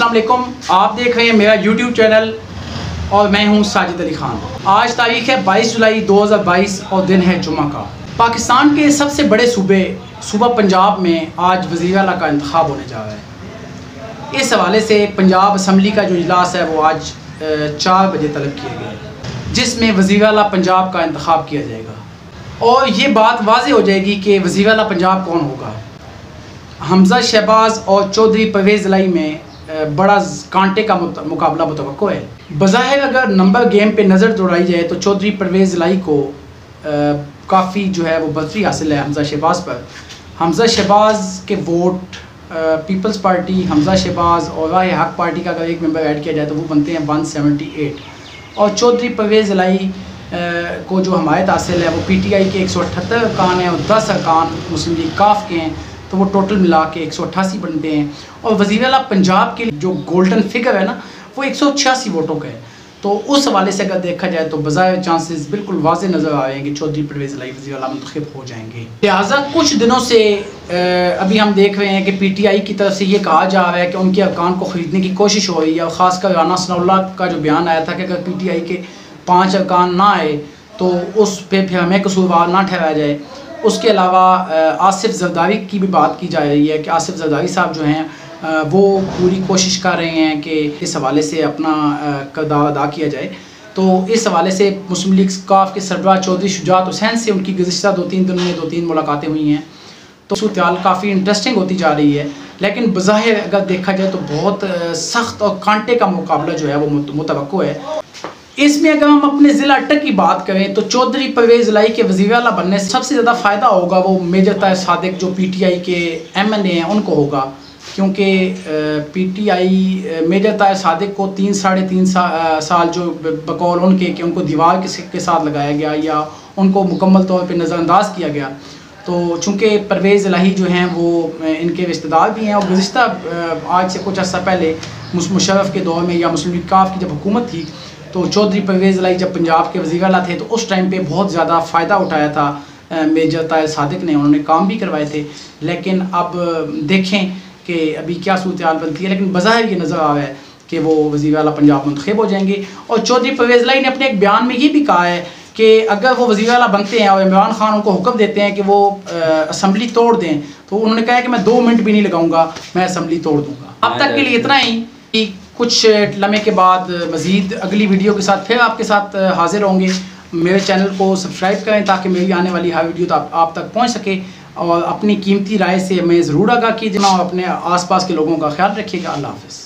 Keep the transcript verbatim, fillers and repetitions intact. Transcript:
अस्सलाम वालेकुम। आप देख रहे हैं मेरा यूट्यूब चैनल और मैं हूं साजिद अली खान। आज तारीख है बाईस जुलाई दो हज़ार बाईस और दिन है जुम्मा का। पाकिस्तान के सबसे बड़े सूबे सूबा पंजाब में आज वज़ीर आला का इंतखाब होने जा रहा है। इस हवाले से पंजाब असम्बली का जो इजलास है वो आज चार बजे तलब किया गया है, जिसमें वज़ीर आला पंजाब का इंतखाब किया जाएगा और ये बात वाज़ेह हो जाएगी कि वज़ीर आला पंजाब कौन होगा। हमज़ा शहबाज और चौधरी परवेज़ इलाही में बड़ा कांटे का मुकाबला मुतवक्को है। बज़ाहिर अगर नंबर गेम पे नज़र दौड़ाई जाए तो चौधरी परवेज़ इलाही को काफ़ी जो है वो बर्तरी हासिल है हमज़ा शहबाज पर। हमज़ा शहबाज के वोट पीपल्स पार्टी, हमज़ा शहबाज और राह हक पार्टी का अगर एक मेंबर ऐड किया जाए तो वो बनते हैं एक सौ अठहत्तर और चौधरी परवेज़ इलाही को जो हमायत हासिल है वो पी टी आई के एक सौ अठहत्तर अरकान हैं और दस अरकान मुस्लिम लीग काफ के हैं, तो वो टोटल मिला के एक सौ अट्ठासी बनते हैं। और वज़ीर आला पंजाब के जो गोल्डन फिगर है ना वो एक सौ छियासी वोटों का है। तो उस हवाले से अगर देखा जाए तो बज़ाहिर चांसेस बिल्कुल वाज़ेह नज़र आ रहे हैं कि चौधरी परवेज़ इलाही वज़ीर आला मुंतखब हो जाएंगे। लिहाजा कुछ दिनों से अभी हम देख रहे हैं कि पी टी आई की तरफ से ये कहा जा रहा है कि उनके अरकान को ख़रीदने की कोशिश हो रही है। और ख़ासकर राना सनाउल्लाह का जो बयान आया था कि अगर पी टी आई के पाँच अरकान ना आए तो उस पर फिर हमें कसूरवार ना ठहराया जाए। उसके अलावा आसिफ ज़रदारी की भी बात की जा रही है कि आसिफ ज़रदारी साहब जो हैं वो पूरी कोशिश कर रहे हैं कि इस हवाले से अपना किरदार अदा किया जाए। तो इस हवाले से मुस्लिम लीग काफ के सरबराह चौधरी शुजात हुसैन से उनकी गुज़िश्ता दो तीन दिनों में दो तीन मुलाकातें हुई हैं, तो सूरत काफ़ी इंटरेस्टिंग होती जा रही है। लेकिन बज़ाहिर अगर देखा जाए तो बहुत सख्त और कांटे का मुकाबला जो है वो मुतवक्को है। इसमें अगर हम अपने ज़िला अटक की बात करें तो चौधरी परवेज़ इलाही के वज़ीर आला बनने से सबसे ज़्यादा फ़ायदा होगा वो मेजर ताहिर सादिक जो पी टी आई के एम एन ए हैं उनको होगा, क्योंकि P T I major Tahir Sadiq को तीन साढ़े तीन सा, साल जो बकौल उनके कि उनको दीवार के के साथ लगाया गया या उनको मुकम्मल तौर पर नज़रअंदाज किया गया। तो चूँकि परवेज़ इलाही जो हैं वो इनके रिश्तेदार भी हैं और गुज़िश्ता आज से कुछ अर्सा पहले मुशर्रफ के दौर में या मुस्लिम लीग काफ की जब हुकूमत थी तो चौधरी परवेज़ इलाही जब पंजाब के वज़ीर आला थे तो उस टाइम पे बहुत ज़्यादा फ़ायदा उठाया था मेजर ताहिर सादिक ने, उन्होंने काम भी करवाए थे। लेकिन अब देखें कि अभी क्या सूरत हाल बनती है, लेकिन बज़ाहिर ये नज़र आ रहा है कि वो वज़ीर आला पंजाब मुंतखब हो जाएंगे। और चौधरी परवेज़ इलाही ने अपने एक बयान में ये भी कहा है कि अगर वो वज़ीर आला बनते हैं और इमरान खान उनको हुक्म देते हैं कि वो असम्बली तोड़ दें तो उन्होंने कहा है कि मैं दो मिनट भी नहीं लगाऊंगा, मैं असम्बली तोड़ दूँगा। अब तक के लिए इतना ही। कुछ लम्हे के बाद मज़ीद अगली वीडियो के साथ फिर आपके साथ हाजिर होंगे। मेरे चैनल को सब्सक्राइब करें ताकि मेरी आने वाली हर वीडियो तो आप, आप तक पहुंच सके और अपनी कीमती राय से हमें ज़रूर आगाह कीजिए और अपने आसपास के लोगों का ख्याल रखिएगा। अल्लाह हाफ़िज़।